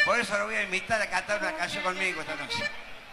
Por eso lo voy a invitar a cantar una canción conmigo esta noche.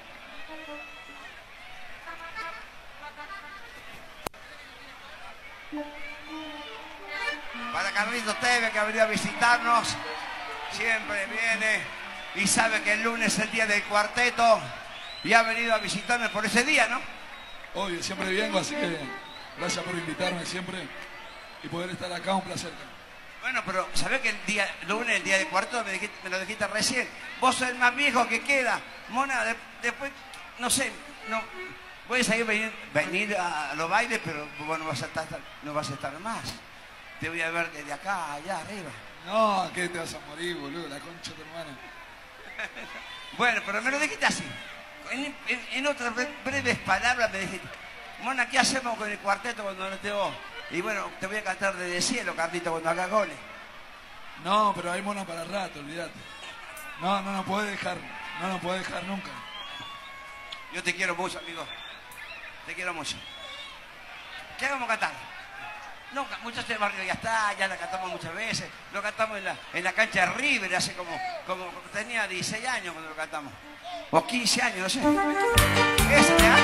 Para Carlitos Tevez, que ha venido a visitarnos, siempre viene y sabe que el lunes es el día del cuarteto y ha venido a visitarme por ese día, ¿no? Obvio, siempre vengo, así que gracias por invitarme siempre y poder estar acá, un placer. Bueno, pero ¿sabés que el día lunes, el día del cuarteto, me lo dijiste recién? Vos sos el más viejo que queda. Mona, después, no sé, no voy a seguir venir a los bailes, pero vos no vas a estar más. Te voy a ver desde acá, allá arriba. No, ¿qué te vas a morir, boludo? La concha de tu hermana. Bueno, pero me lo dijiste así. En otras breves palabras me dijiste, Mona, ¿qué hacemos con el cuarteto cuando no esté vos? Y bueno, te voy a cantar desde el cielo, Carlito, cuando haga goles. No, pero hay mono para rato, olvídate. No nos puede dejar, no nos puede dejar nunca. Yo te quiero mucho, amigo. Te quiero mucho. ¿Qué vamos a cantar? No, muchachos del barrio ya está, ya la cantamos muchas veces. Lo cantamos en la cancha de River hace como tenía 16 años cuando lo cantamos. O 15 años, no sé. Esa, ¿ya?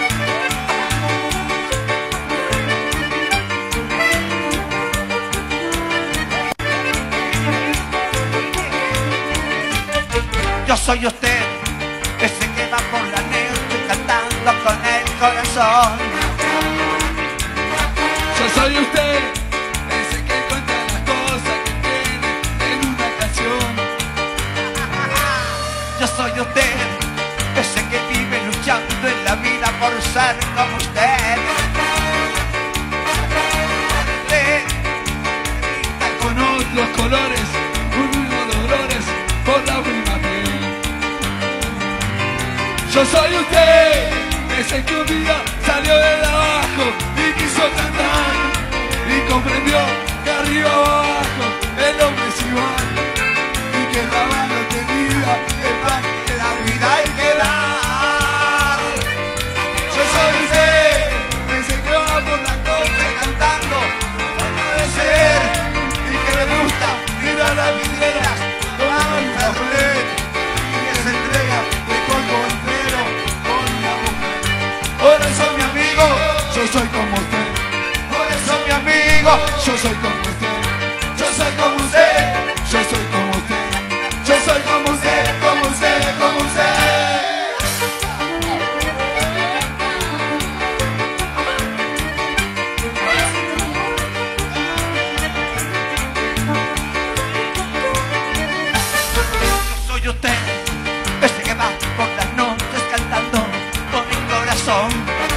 Yo soy usted, ese que va por la noche cantando con el corazón. Yo soy usted, ese que cuenta las cosas que tiene en una canción. Yo soy usted, ese que vive luchando en la vida por ser como usted. Con otros colores, un mismo dolores por la misma piel. Yo soy usted, ese que un día salió de abajo y quiso cantar y comprendió que arriba abajo el hombre es igual y que la mano tenida el pan Que la vida hay que dar. Yo soy usted, ese que va por la corte cantando como debe ser y que le gusta ir a las vidrieras tomando un café y que se entrega de cuerpo entero con la mujer. Por eso mi amigo, yo soy como usted. Por eso mi amigo, yo soy como usted. Yo soy como usted, yo soy como usted. Yo soy como usted, como usted, como usted. Soy usted, ese que va por las noches cantando con mi corazón.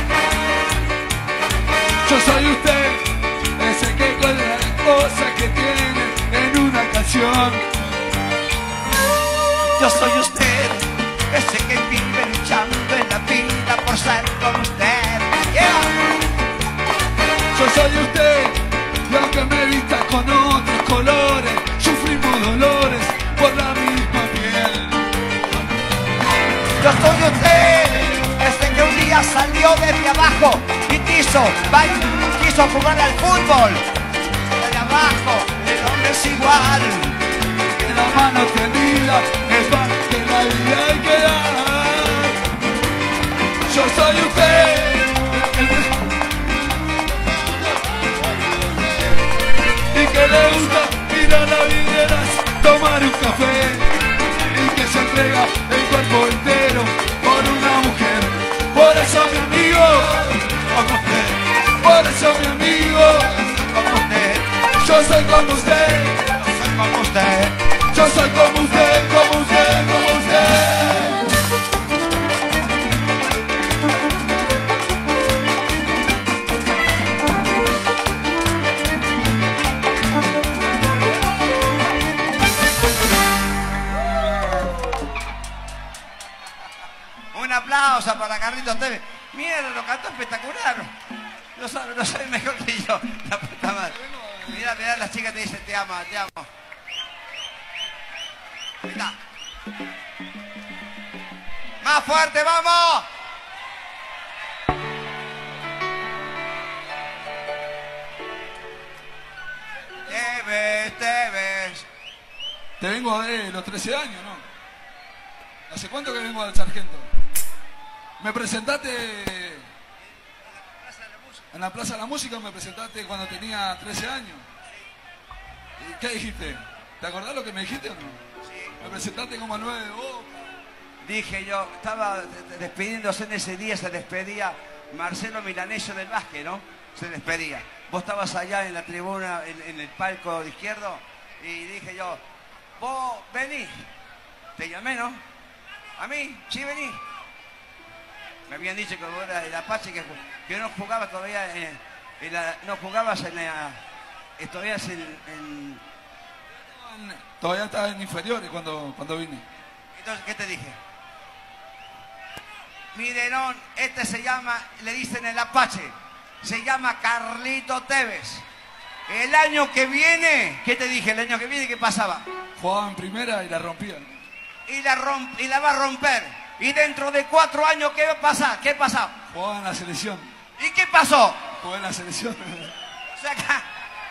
Yo soy usted, ese que cuenta las cosas que tiene en una canción. Yo soy usted, ese que vive luchando en la vida por ser como usted. Yeah. Yo soy usted, y aunque me vista con otros colores, sufrimos dolores por la misma piel. Yo soy usted, ese que un día salió desde abajo y quiso jugar al fútbol. Desde abajo, el hombre es igual. En la mano tendida es pan que la vida hay que dar. Yo soy usted, y que le gusta ir a las vidrieras, tomar un café y que se entrega el cuerpo entero por una mujer. Por eso mi amigo, como usted. Por eso mi amigo, Como usted, yo soy como usted. soy como usted. Yo soy como usted, como usted, como usted. Un aplauso para Carlitos Tevez. Mierda, lo cantó espectacular. Lo sabe mejor que yo. La puta madre. Mirá, las chicas te dicen te amo, te amo. Ahí está. Más fuerte, vamos. Tevez, Tevez. Te vengo de los 13 años, ¿no? ¿Hace cuánto que vengo al Sargento? Me presentaste en la Plaza de la Música, me presentaste cuando tenía 13 años. ¿Y qué dijiste? ¿Te acordás lo que me dijiste o no? Sí. Me presentaste como al 9 de Boca. Dije yo, estaba despidiéndose en ese día, se despedía Marcelo Milanesio del básquet, ¿no? Se despedía. Vos estabas allá en la tribuna, en el palco izquierdo, y dije yo, vos vení. Te llamé, ¿no? ¿A mí? Sí, vení. Me habían dicho que vos eras el Apache, que no jugabas todavía no jugabas en la... todavía Todavía estaba en inferiores cuando vine. Entonces, ¿qué te dije? Mirenón, este se llama, le dicen el Apache, se llama Carlito Tevez. El año que viene, ¿qué te dije? El año que viene, ¿qué pasaba? Jugaba en primera y la rompían. Y la va a romper. Y dentro de 4 años, ¿qué va a pasar? ¿Qué pasó? Jugaba en la selección. ¿Y qué pasó? Jugué en la selección. O sea, acá,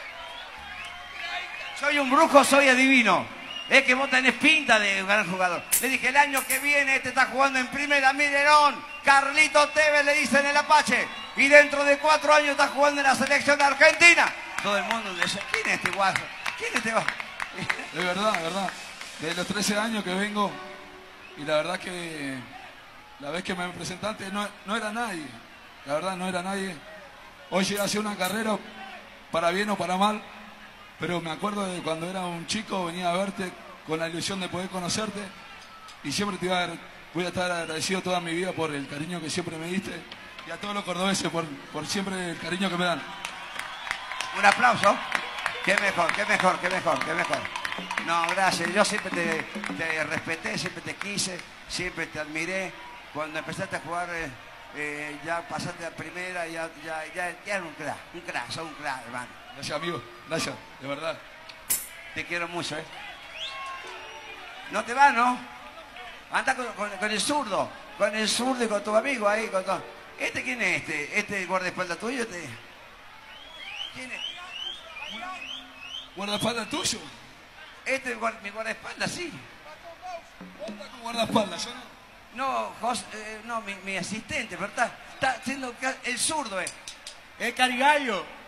soy un brujo, soy adivino. Es que vos tenés pinta de gran jugador. Le dije, el año que viene este está jugando en primera, Mirenón. Carlito Tevez, le dicen el Apache. Y dentro de 4 años está jugando en la selección de Argentina. Todo el mundo dice, ¿quién es este guaso? ¿Quién es este guaso? De verdad, de verdad. Desde los 13 años que vengo, y la verdad que la vez que me presentaste no era nadie. La verdad no era nadie. Hoy llegué a hacer una carrera, para bien o para mal, pero me acuerdo de cuando era un chico, venía a verte con la ilusión de poder conocerte, y siempre voy a estar agradecido toda mi vida por el cariño que siempre me diste, y a todos los cordobeses por siempre el cariño que me dan. Un aplauso. Qué mejor, qué mejor, qué mejor, qué mejor. No, gracias. Yo siempre te respeté, siempre te quise, siempre te admiré. Cuando empezaste a jugar, ya pasaste a primera, ya eres un crack, sos un crack, hermano. Gracias, amigo, gracias, de verdad. Te quiero mucho, ¿eh? No te vas, ¿no? Anda con el zurdo y con tu amigo ahí, con todo. ¿Este quién es este? ¿Este es el guardaespaldas tuyo? ¿Quién es? ¿Guardaespaldas tuyo? Este es mi guardaespaldas, sí. Anda con guardaespaldas, yo no. No, no, mi asistente, ¿verdad? Está haciendo el zurdo, Es Carigallo.